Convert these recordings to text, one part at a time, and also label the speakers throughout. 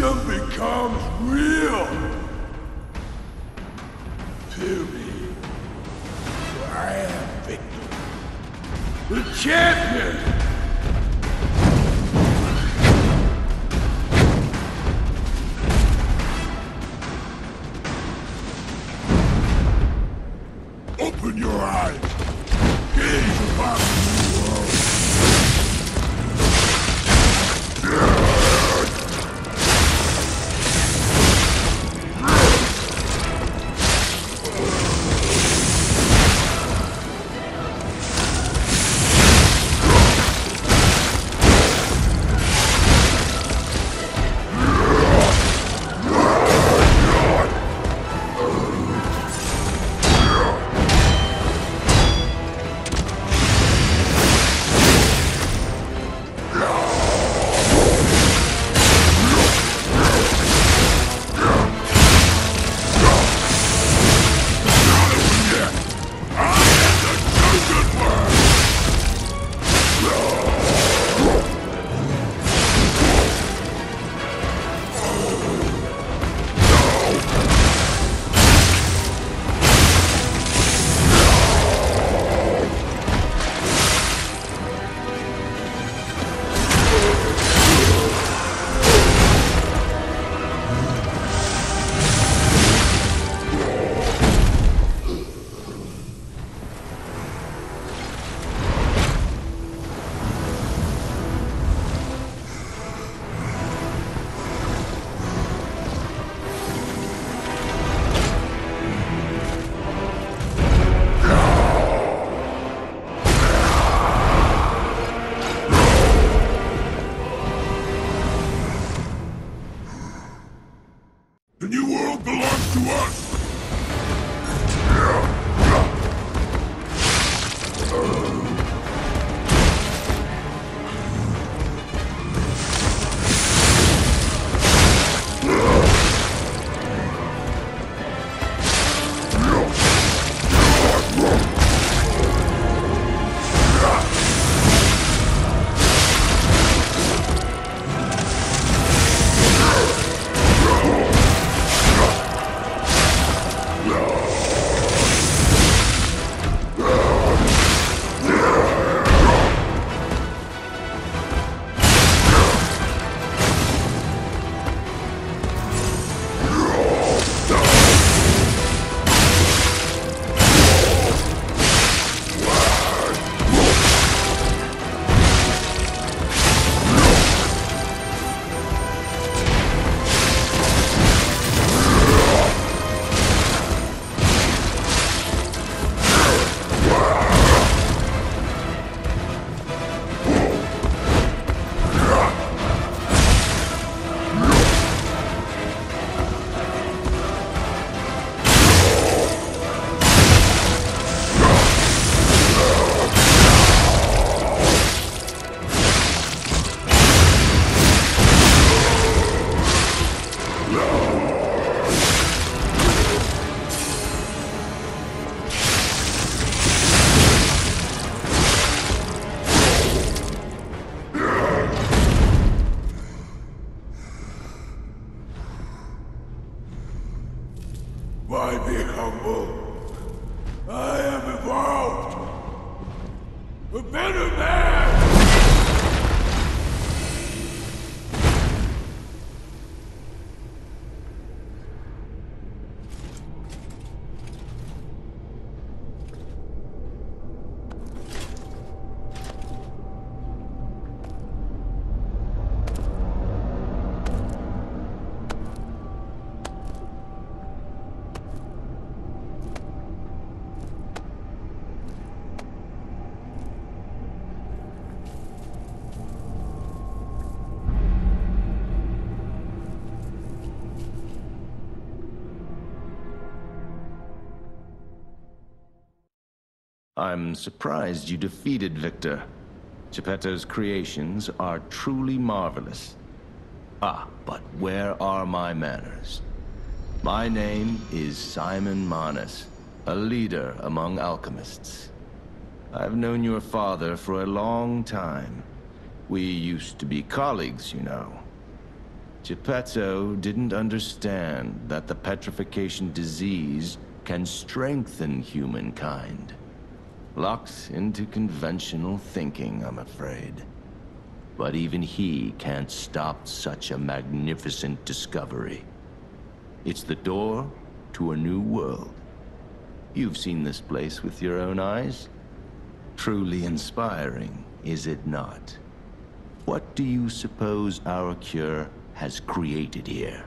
Speaker 1: illusion becomes real. Period. I am Victor, the champion. Open your eyes. Gaze upon the new world. The new world belongs to us! Why be humble? I am evolved! A better man!
Speaker 2: I'm surprised you defeated Victor. Geppetto's creations are truly marvelous. Ah, but where are my manners? My name is Simon Manus, a leader among alchemists. I've known your father for a long time. We used to be colleagues, you know. Geppetto didn't understand that the petrification disease can strengthen humankind. Locked into conventional thinking, I'm afraid. But even he can't stop such a magnificent discovery. It's the door to a new world. You've seen this place with your own eyes. Truly inspiring, is it not? What do you suppose our cure has created here?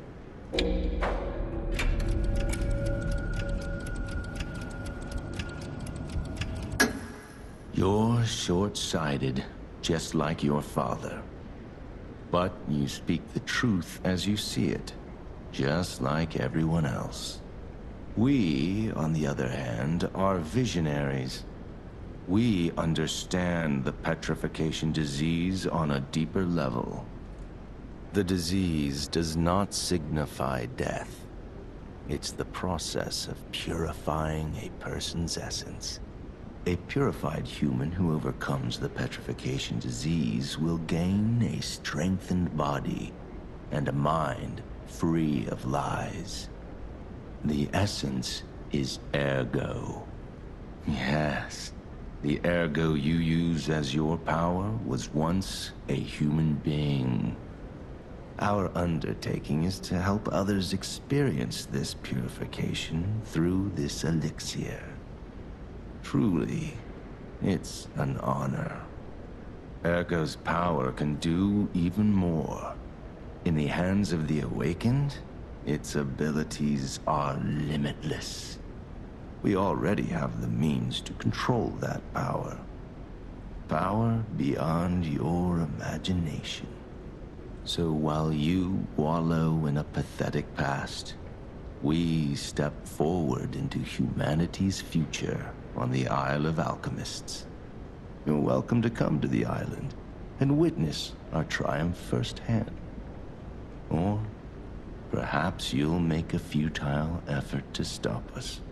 Speaker 2: You're short-sighted, just like your father. But you speak the truth as you see it, just like everyone else. We, on the other hand, are visionaries. We understand the petrification disease on a deeper level. The disease does not signify death. It's the process of purifying a person's essence. A purified human who overcomes the petrification disease will gain a strengthened body and a mind free of lies. The essence is ergo. Yes, the ergo you use as your power was once a human being. Our undertaking is to help others experience this purification through this elixir. Truly, it's an honor. Ergo's power can do even more. In the hands of the awakened, its abilities are limitless. We already have the means to control that power. Power beyond your imagination. So while you wallow in a pathetic past, we step forward into humanity's future on the Isle of Alchemists. You're welcome to come to the island and witness our triumph firsthand. Or perhaps you'll make a futile effort to stop us.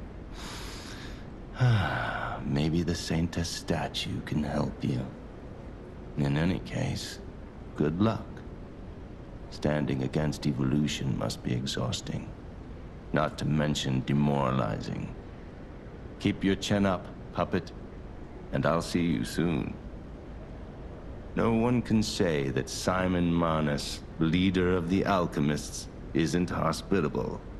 Speaker 2: Maybe the Saintess statue can help you. In any case, good luck. Standing against evolution must be exhausting, not to mention demoralizing. Keep your chin up, puppet, and I'll see you soon. No one can say that Simon Manus, leader of the alchemists, isn't hospitable.